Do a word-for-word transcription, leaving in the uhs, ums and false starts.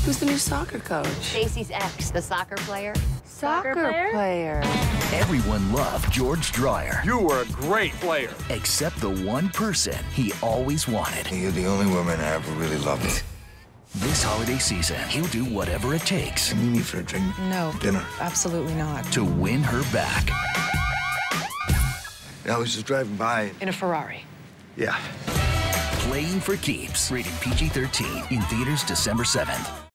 Who's the new soccer coach? Stacy's ex, the soccer player. Soccer, soccer player? player. Everyone loved George Dreyer. You were a great player. Except the one person he always wanted. You're the only woman I ever really loved. This holiday season, he'll do whatever it takes. Can you meet for a drink? No. Dinner? Absolutely not. To win her back. I was just driving by. In a Ferrari? Yeah. Playing for Keeps. Rated P G thirteen. In theaters December seventh.